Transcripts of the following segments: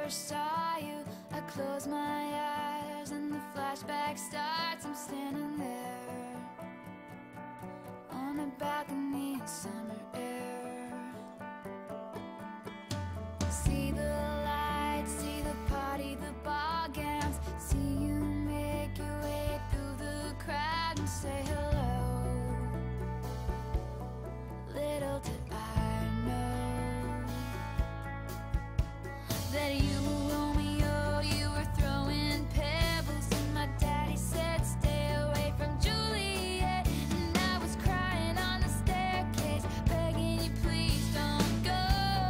first saw you, I close my eyes and the flashback starts. I'm standing there on a balcony in summer air. See the lights, see the party, the ball gowns. See you make your way through the crowd and say hello. Little did I know that you were Romeo, you were throwing pebbles, and my daddy said stay away from Juliet. And I was crying on the staircase, begging you please don't go.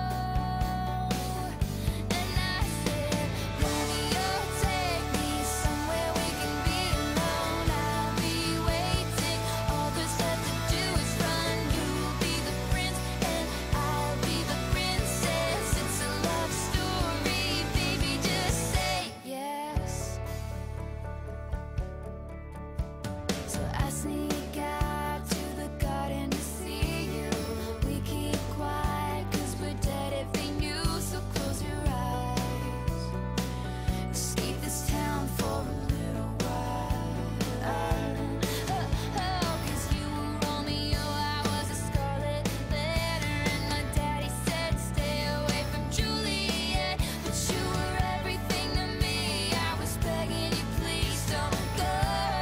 And I said, Romeo, take me somewhere we can be alone. I'll be waiting, all there's left to do is run. You'll be the prince and I'll be the princess. It's a love story, baby, just say yes. So I sneak out to the garden to see you. We keep quiet cause we're dead if they knew. So close your eyes, escape this town for a little while. Cause you were Romeo, I was a scarlet letter, and my daddy said stay away from Juliet. But you were everything to me, I was begging you please don't go.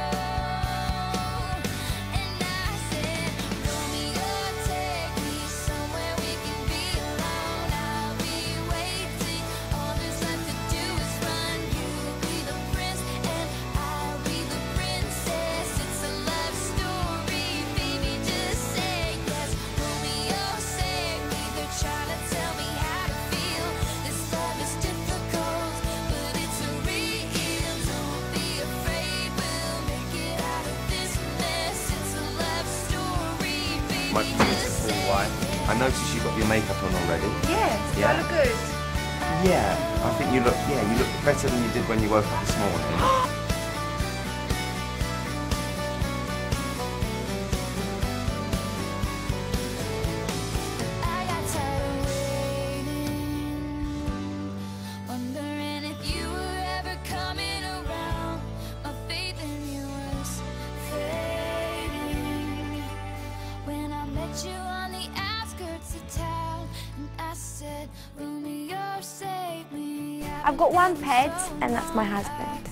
And I said, Romeo, take me somewhere we can be alone. I'll be waiting, all there's left to do is run. You'll be the prince and I'll be the princess. It's a love story, baby, just say yes. Romeo, save me, they're trying to tell me how to feel. This love is difficult, but it's real. Don't be afraid, we'll make it out of this mess. It's a love story, baby, My just beautiful say wife. I noticed you got your makeup on already. Yes, Yeah. I look good. Yeah, I think you look better than you did when you woke up this morning. I got tired of waiting, wondering if you were ever coming around. My faith in you was fading when I met you on the outskirts of town, and I said, Romeo, save me. I've got one pet, and that's my husband.